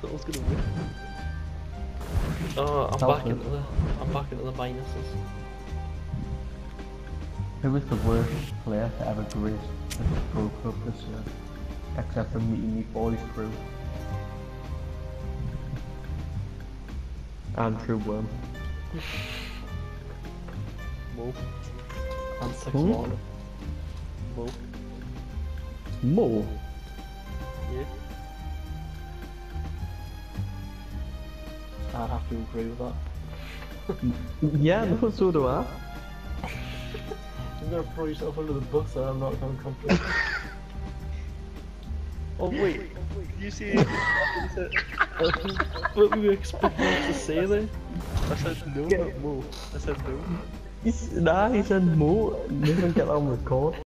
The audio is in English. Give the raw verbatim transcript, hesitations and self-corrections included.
thought I was gonna win. Oh, I'm back into the, I'm back into the minuses. Who was the worst player to ever grace the Pro Club this year? Except for meeting me boys crew. Andrew Worm. Mo. And six Hmm? one. Mo. Mo? Yeah. I'd have to agree with that. Yeah, no, so do I. You're gonna throw yourself under the bus and I'm not gonna complain. Oh wait, you see what we were expecting us to say then? I said no, not Mo. I said no. He's, nah, he said Mo. Never get on record.